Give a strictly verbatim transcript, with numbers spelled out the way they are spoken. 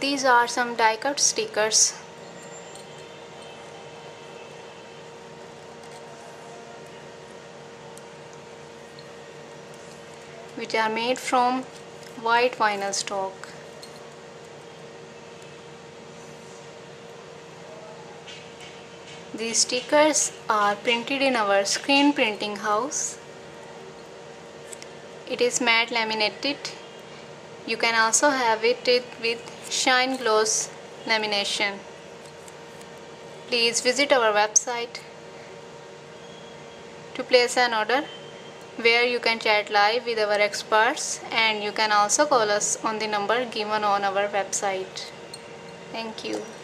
these are some die cut stickers. Which are made from white vinyl stock. These stickers are printed in our screen printing house. It is matte laminated. You can also have it with shine gloss lamination. Please visit our website to place an order, where you can chat live with our experts, and you can also call us on the number given on our website. Thank you.